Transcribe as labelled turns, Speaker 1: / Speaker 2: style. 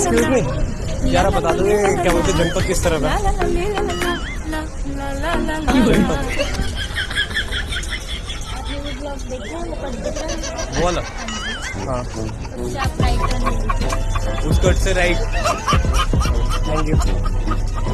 Speaker 1: Excuse me यार, बता दो ये क्या बोलते हैं, जनपद किस तरफ है? वो वाला? हाँ, उस कट से राइट। Thank you.